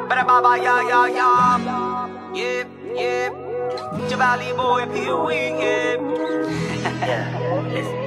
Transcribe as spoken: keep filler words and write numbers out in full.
But baba, yeah, yeah, yeah. Yeah, yeah. Javali boy, Pee Wee, yeah. Yeah, listen.